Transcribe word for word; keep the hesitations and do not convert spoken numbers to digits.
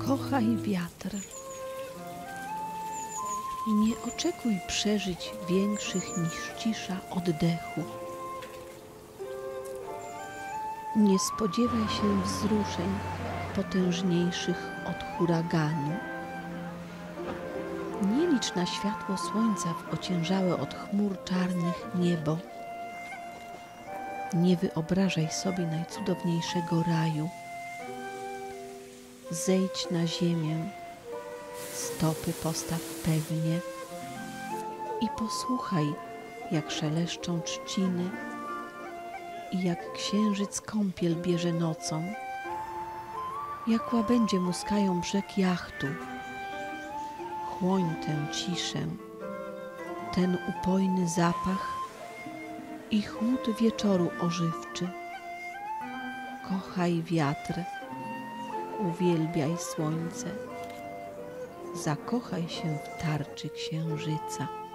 Kochaj wiatr. Nie oczekuj przeżyć większych niż cisza oddechu. Nie spodziewaj się wzruszeń potężniejszych od huraganu. Nie licz na światło słońca w ociężałe od chmur czarnych niebo. Nie wyobrażaj sobie najcudowniejszego raju. Zejdź na ziemię, stopy postaw pewnie i posłuchaj, jak szeleszczą trzciny i jak księżyc kąpiel bierze nocą, jak łabędzie muskają brzeg jachtu. Chłoń tę ciszę, ten upojny zapach i chłód wieczoru ożywczy. Kochaj wiatr, uwielbiaj słońce, zakochaj się w tarczy księżyca.